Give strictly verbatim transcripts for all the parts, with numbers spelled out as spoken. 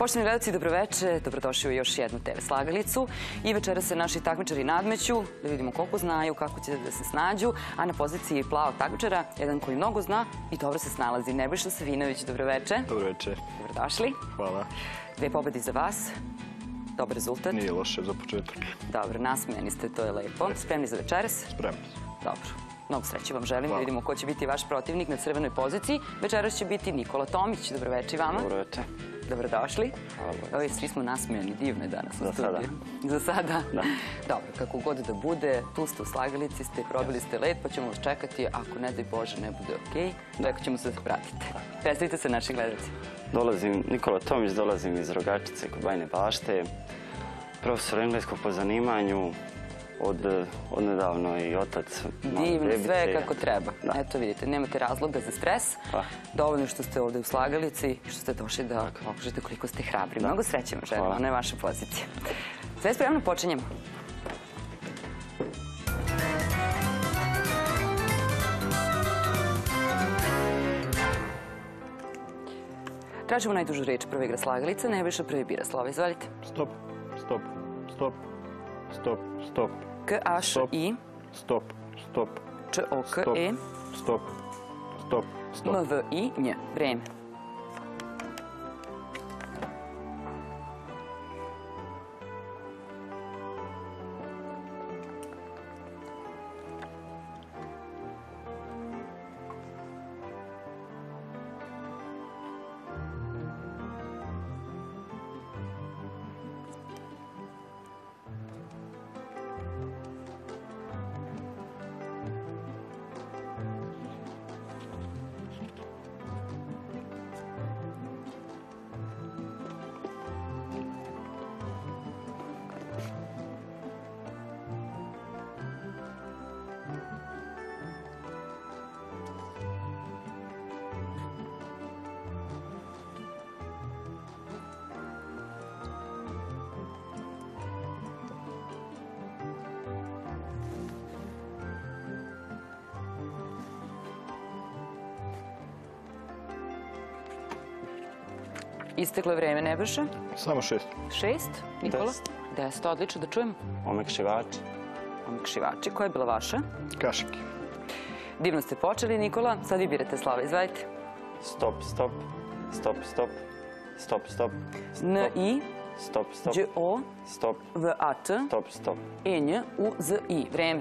Poštovani gledalci, dobroveče, dobrodošli u još jednu te ve slagalicu. I večera se naši takmičari nadmeću, da vidimo koliko znaju, kako će da se snađu. A na poziciji plavog takmičara, jedan koji mnogo zna i dobro se snalazi. Nebojša Savinović, dobroveče. Dobroveče. Dobrodošli. Hvala. Dve pobedi za vas. Dobar rezultat. Nije loše za početak. Dobro, nasmejani ste, to je lepo. Spremni za večeras? Spremni. Dobro. Mnogo sreće vam želim da vidimo ko će biti vaš protivnik na crvenoj poziciji. Večeras će biti Nikola Tomić. Dobroveče i vama. Dobroveče. Dobrodošli. Ovi svi smo nasmejani, divno je danas u studiju. Za sada. Za sada? Dobro, kako god da bude, tu ste u slagalici, ste probili ste led, pa ćemo vas čekati. Ako ne daj Bože ne bude okej, tako ćemo se pratiti. Predstavite se naši gledalci. Dolazim, Nikola Tomić, dolazim iz Rogačice kod Bajine Bašte. Profesor engleskog po zanimanju, od nedavno i otac. Divno, sve kako treba. Eto vidite, nemate razloga za stres. Dovoljno što ste ovde u slagalici i što ste došli da pokažete koliko ste hrabri. Mnogo sreće vam želim, ona je vaša pozicija. Sve spremno, počinjemo. Tražimo najdužu reč. Prva igra slagalica, Nebojša prvi bira. Slava, izvalite. Stop, stop, stop, stop, stop. K, A, Š, I. Stop, stop. Č, O, K, E. Stop, stop, stop. M, V, I, Nj. Vreme. Isteklo je vreme, Nebojša. Samo šest. Šest. Nikola? Deset, odlično, da čujemo. Omekšivači. Omekšivači, koja je bila vaša? Kašike. Divno ste počeli, Nikola. Sad vi birate, Slava, izvalite. Stop, stop, stop, stop, stop, stop. N, I. Stop, stop. Đ, O. Stop. V, A, T. Stop, stop. E, Nj, U, Z, I. Vreme.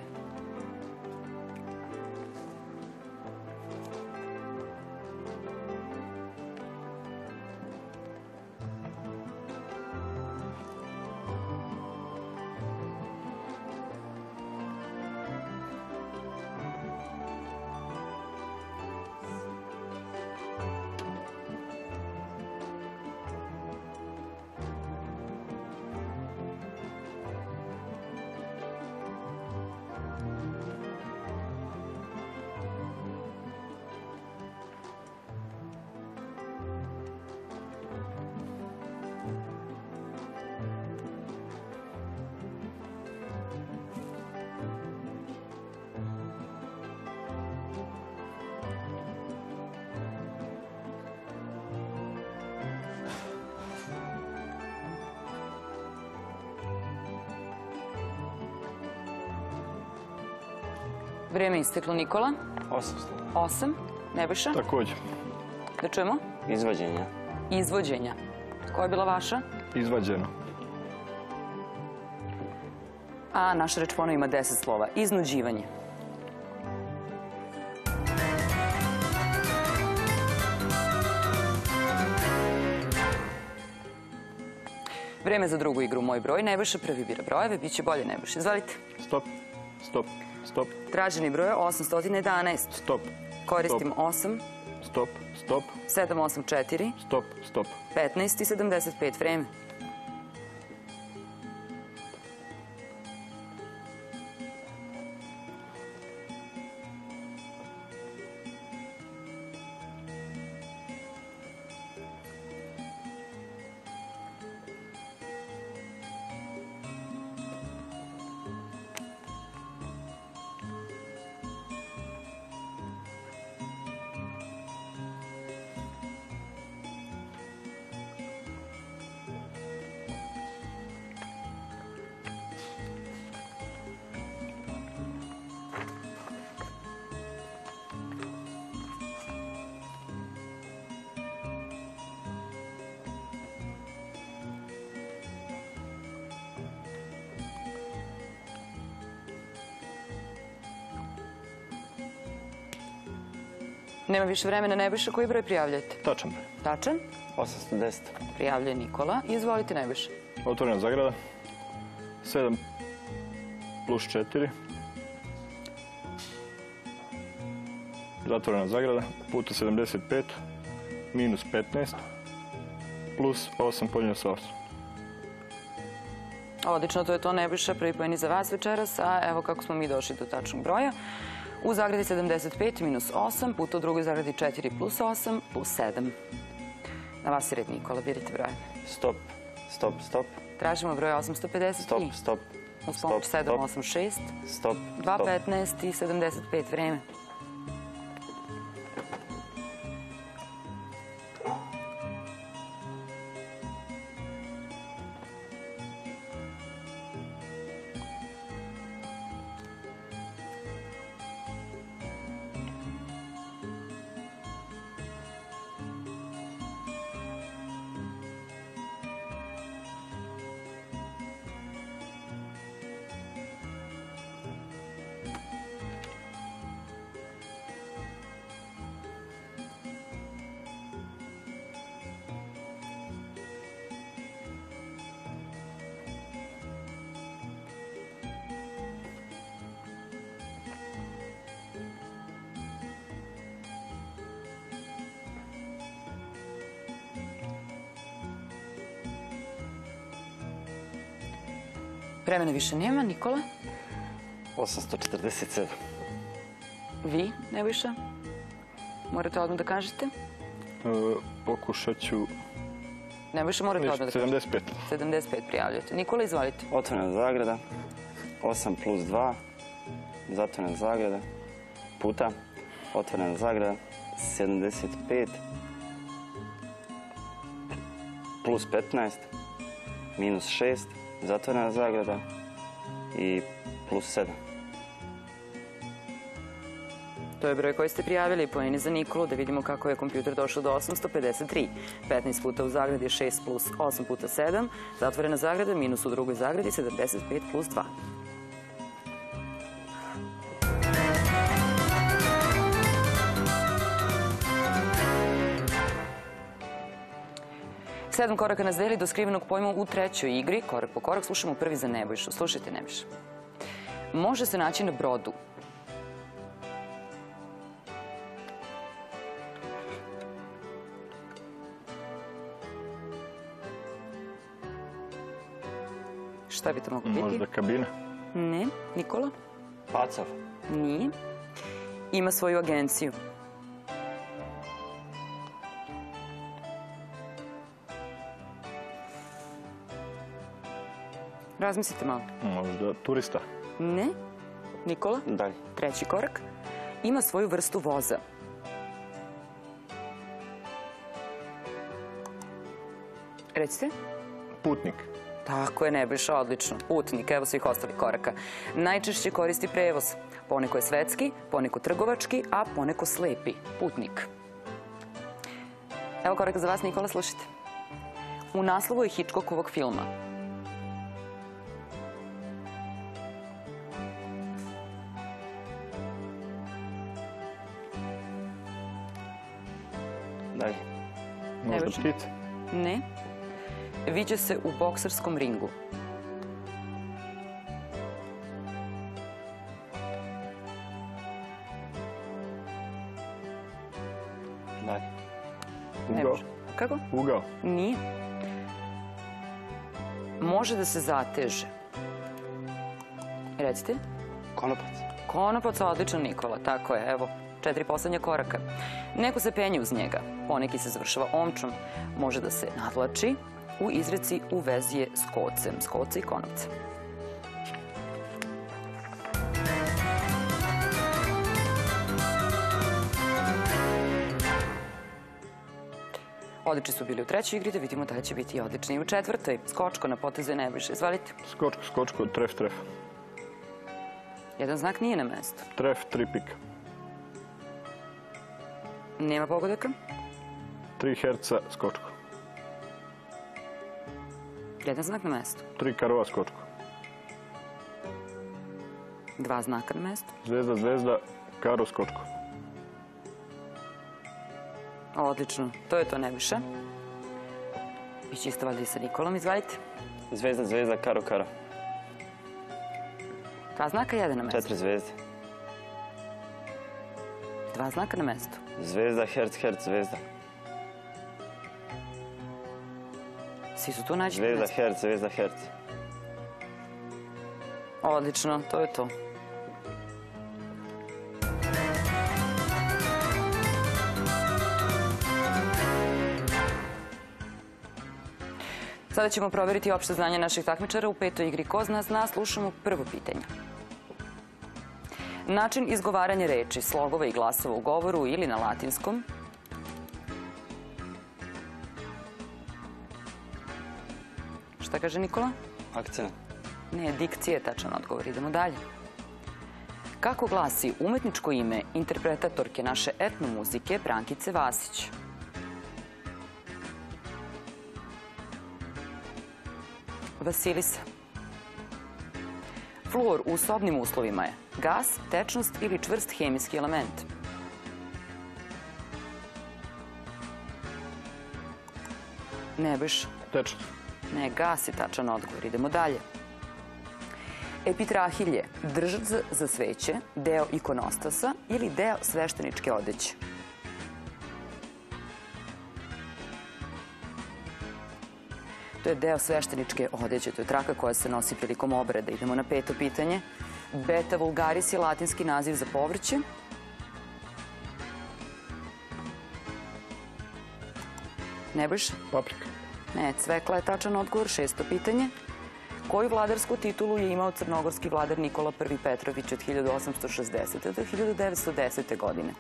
Vreme je isteklo, Nikola. Osamsto. Osam. Nebojša? Također. Da čujemo? Izvođenja. Izvođenja. Koja je bila vaša? Izvađeno. A naša reč ponovo ima deset slova. Iznuđivanje. Vreme za drugu igru Moj broj. Nebojša prvi bira brojeve. Biće bolje, Nebojša. Izvalite. Stop, stop, stop. Traženi broj je osamsto jedanaest. Stop. Koristim osam. Stop, stop. sedam osam četiri. Stop, stop. petnaest i sedamdeset pet. Vreme. Nema više vremena, Nebojša, koji broj prijavljate? Tačan broj. Tačan? osamsto deset. Prijavlja Nikola. Izvolite, Nebojša. Otvorena zagrada. sedam plus četiri. Zatvorena zagrada. Puta sedamdeset pet. Minus petnaest. Plus osam podijeljeno sa osam. Odlično, to je to, Nebojša, prvi poen i za vas večeras, a evo kako smo mi došli do tačnog broja. U zagradi sedamdeset pet minus osam, puta u drugoj zagradi četiri plus osam plus sedam. Na vas je red, Nikola, birite broj. Stop, stop, stop. Tražimo broj osamsto pedeset tri. Stop, stop. Uz pomoć sedam osam šest, Stop, dva stop. petnaest i sedamdeset pet vreme. Vremena više nema, Nikola. osamsto četrdeset sedam. Vi, Nebojša? Morate odmah da kažete. E, pokušat ću... Nebojša, morate odmah da kažete. sedamdeset pet. sedamdeset pet prijavljate. Nikola, izvolite. Otvorena zagrada. osam plus dva. Zatvorena zagrada. Puta. Otvorena zagrada. sedamdeset pet. Plus petnaest. Minus šest. Zatvorena zagrada. I plus sedam. To je broj koji ste prijavili, poeni za Nikolu, da vidimo kako je kompjuter došao do osamsto pedeset tri. petnaest puta u zagradi je šest plus osam puta sedam. Zatvorena zagrada minus u drugoj zagradi sedamdeset pet plus dva. Sedam koraka nas deli do skrivenog pojma u trećoj igri. Korak po korak slušamo prvi za Nebojšu. Slušajte, Nebojša. Može se naći na brodu. Šta bi to moglo biti? Možda kabina. Ne. Nikola? Pacov. Nije. Ima svoju agenciju. Razmislite malo. Možda turista. Ne. Nikola? Dalje. Treći korak. Ima svoju vrstu voza. Recite. Putnik. Tako je, Nebojša, odlično. Putnik, evo svih ostalih koraka. Najčešće koristi prevoz. Poneko je svetski, poneko trgovački, a poneko slepi. Putnik. Evo korak za vas, Nikola, slušajte. U naslovu je Hitchcockovog filma. Dalje. Možda Nebojša. ptica. Ne. Viđa se u bokserskom ringu. Dalje. Ne Ugao. može. Kako? Ugao. Nije. Može da se zateže. Recite. Konopac. Konopac, odličan, Nikola. Tako je, evo, četiri poslednja koraka. Neko se penje uz njega. Poneki se završava omčom. Može da se nadlači. U izreci u vezi je s kocem. S koce i konopce. Odlični su bili u trećoj igri, da vidimo da li će biti odlični i u četvrtoj. Skočko na potezu je Nebojša. Izvalite. Skočko, skočko, tref, tref. Jedan znak nije na mestu. Tref, tri pika. Nema pogodaka. Tri herca, skočko. Jedan znak na mestu. Tri karova, skočko. Dva znaka na mestu. Zvezda, zvezda, karo, skočko. Odlično. To je to, Nebojša. Biće isto valjda i sa Nikolom. Izvalite. Zvezda, zvezda, karo, karo. Dva znaka, jedan na mestu. Četiri zvezde. Dva znaka na mestu. Zvezda, herc, herc, zvezda. Svi su tu naći na Zvezda, mestu. herc, zvezda, herc. Odlično, to je to. Sada ćemo provjeriti opšte znanje naših takmičara u petoj igri Ko zna zna. Slušamo prvo pitanje. Način izgovaranja reči, slogova i glasova u govoru ili na latinskom. Šta kaže Nikola? Akcent. Ne, dikcija je tačan odgovor. Idemo dalje. Kako glasi umetničko ime interpretatorke naše etnomuzike Brankice Vasić? Vasilisa. Fluor u sobnim uslovima je gas, tečnost ili čvrst hemijski element. Nebojša. Tečnost. Ne, gas je tačan odgovor. Idemo dalje. Epitrahilj je držac za sveće, deo ikonostasa ili deo svešteničke odeće. To je deo svešteničke odeće, to je traka koja se nosi prilikom obreda. Idemo na peto pitanje. Beta vulgaris je latinski naziv za povrće. Nebojša? Paprika. Ne, cvekla je tačan odgovor. Šesto pitanje. Koju vladarsku titulu je imao crnogorski vladar Nikola Prvi Petrović od hiljadu osamsto šezdesete. do hiljadu devetsto desete. godine?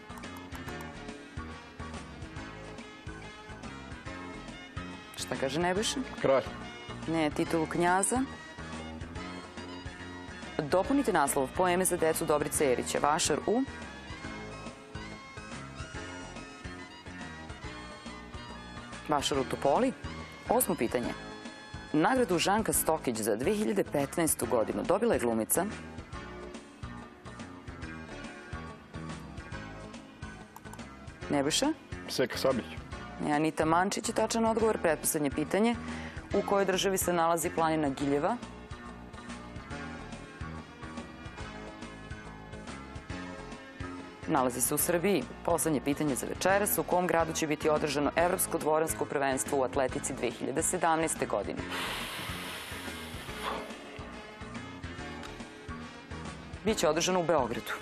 Šta kaže Nebojša? Kralj. Ne, titulu knjaza. Dopunite naslov poeme za decu Dobrice Erića. Vašar u... Vašar u Topoli. Osmo pitanje. Nagradu Žanka Stokić za dve hiljade petnaestu. godinu dobila je glumica. Nebojša? Seka Sablić. Anita Mančić je tačan odgovor. Pretposlednje pitanje. U kojoj državi se nalazi planina Giljeva? Nalazi se u Srbiji. Poslednje pitanje za večeras. U kom gradu će biti održano Evropsko dvoransko prvenstvo u atletici dve hiljade sedamnaeste. godine? Biće održano u Beogradu.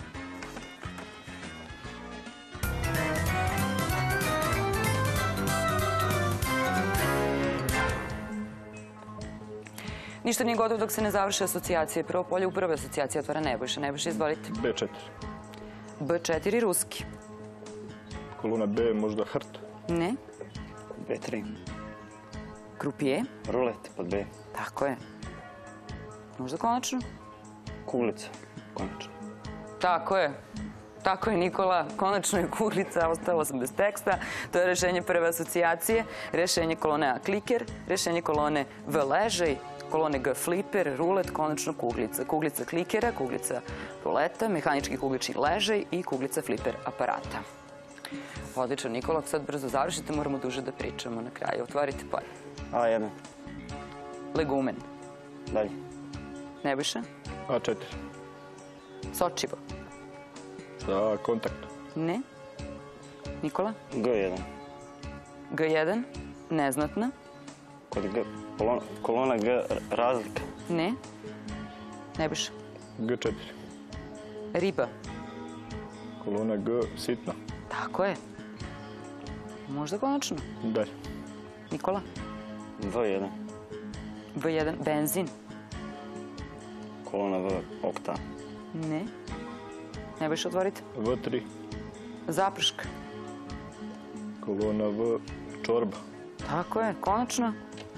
Ništa nije gotovo dok se ne završe asocijacije. Prvo polje u prvoj asocijaciji otvara Nebojša. Nebojša, izvolite. B četiri. B četiri, ruski. Kolona B, možda hrt. Ne. B tri. Krupije. Rulet pod B. Tako je. Možda konačno? Kuglica. Konačno. Tako je. Tako je, Nikola. Konačno je kuglica, ostalo sam bez teksta. To je rešenje prve asocijacije. Rešenje kolone A kliker, rešenje kolone V ležaj, kolone G fliper, rulet, konačno kuglica. Kuglica klikera, kuglica ruleta, mehanički kuglični ležaj i kuglica fliper aparata. Odlično, Nikola, sad brzo završite, moramo duže da pričamo na kraju. Otvorite polje. A jedan. Legumen. Dalje. Nebojša? A četiri. Sočivo. Za kontakt. Ne. Nikola? G jedan. G jedan. Neznatna. Kod G. Kolona, kolona G razlika. Ne. Nebojša? G četiri. Riba. Kolona G sitna. Tako je. Možda konačno. Dalje. Nikola? V jedan. V jedan. Benzin. Kolona V oktan. Ne. Nebojša, otvorite. V tri. Zaprška. Kolona V čorba. Tako je. Konačno.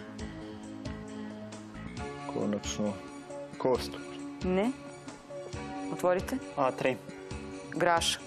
Konačno kost. Ne. Otvorite. A tri. Grašak.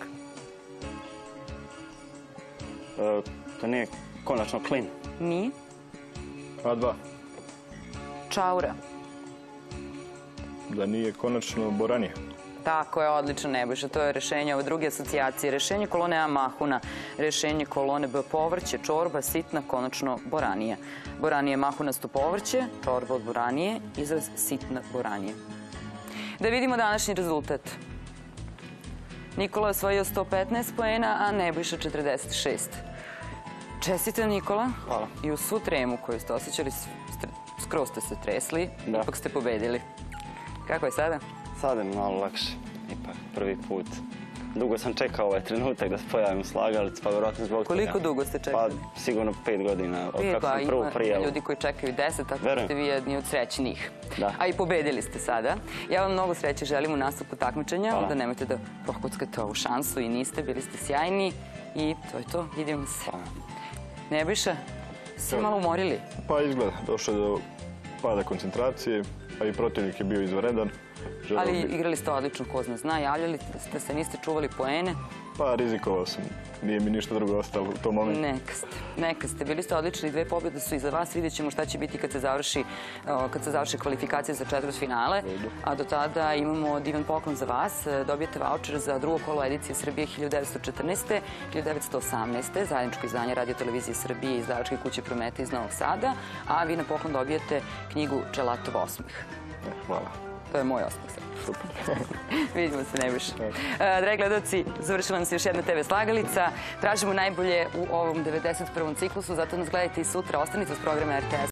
E, to nije konačno klin. Nije. A dva. Čaura. Da nije konačno boranija. Tako je, odlično, Nebojša. To je rešenje ove druge asocijacije. Rešenje kolone A mahuna, rešenje kolone B povrće, čorba, sitna, konačno boranija. Boranije mahunasto povrće, čorba od boranije, izraz sitna boranija. Da vidimo današnji rezultat. Nikola je osvojio sto petnaest poena, a Nebojša četrdeset šest. Čestite, Nikola. Hvala. I u svu tremu koju ste osjećali, skroz ste se tresli, Da. ipak ste pobedili. Kako je sada? Sada je malo lakše, ipak prvi put. Dugo sam čekao ovaj trenutak da se pojavim u slagalici, pa vjerojatno zbog toga. Koliko dugo ste čekali? Pa sigurno pet godina, od kako Pa sam prvu ima prijavu. ljudi koji čekaju deset, tako da Verujem. ste vi jedni od srećnijih. Da. A i pobedili ste sada. Ja vam mnogo sreće želim u nastupu takmičenja, Hvala. da nemojte da prokuckate ovu šansu i niste, bili ste sjajni i to je to, vidimo se. Hvala. Nebojša, ste malo umorili? Pa izgleda, došlo je do pada koncentracije, a i protivnik je bio izvanredan. Želeo Ali bi- igrali ste odlično, ko zna zna, javljali ste se, niste čuvali poene. Pa rizikovao sam, nije mi ništa drugo ostalo u tom momentu. Neka ste, neka ste. Bili ste odlični, dve pobjede su iza vas. Vidjet ćemo šta će biti kad se završi, o, kad se završi kvalifikacije za četvrtfinale. A do tada imamo divan poklon za vas. Dobijete vaučer za drugo kolo edicije Srbije hiljadu devetsto četrnaeste. hiljadu devetsto osamnaeste. Zajedničko izdanje Radio televizije Srbije i izdavačke kuće Prometa iz Novog Sada. A vi na poklon dobijete knjigu Čelatov osmeh. Hvala. To je moj osmeh sad. Vidimo se, Nebojša. Dragi gledaoci, završila nam se još jedna te ve slagalica. Tražimo najbolje u ovom devedeset prvom ciklusu, zato nas gledajte i sutra. Ostanite s programa er te es.